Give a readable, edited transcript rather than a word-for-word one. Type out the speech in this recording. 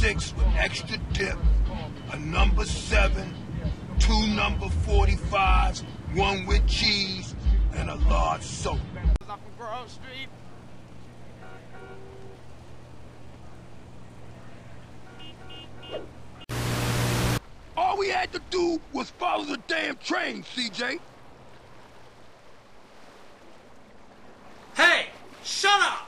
6 with extra dip, a number 7, 2 number 45s, 1 with cheese, and a large soda. Up on Grove Street. All we had to do was follow the damn train, CJ. Hey, shut up!